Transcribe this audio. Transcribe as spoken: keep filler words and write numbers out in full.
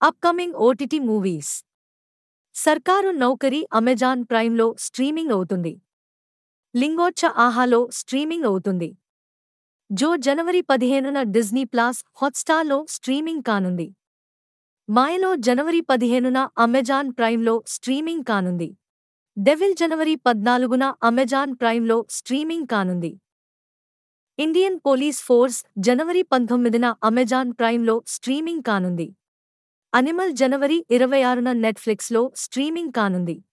Upcoming OTT movies. సర్కారు నౌకరీ Amazon ప్రైమ్లో streaming అవుతుంది. లింగోచ్చ ఆహాలో స్ట్రీమింగ్ అవుతుంది. జో జనవరి పదిహేనున డిజ్నీ ప్లస్ హాట్స్టార్లో స్ట్రీమింగ్ కానుంది. మాయలో జనవరి పదిహేనున అమెజాన్ ప్రైమ్లో స్ట్రీమింగ్ కానుంది. డెవిల్ జనవరి పద్నాలుగున అమెజాన్ ప్రైమ్లో స్ట్రీమింగ్ కానుంది. ఇండియన్ పోలీస్ ఫోర్స్ జనవరి పంతొమ్మిదిన అమెజాన్ ప్రైమ్లో స్ట్రీమింగ్ కానుంది. అనిమల్ జనవరి ఇరవై ఆరున నెట్ఫ్లిక్స్లో స్ట్రీమింగ్ కానుంది.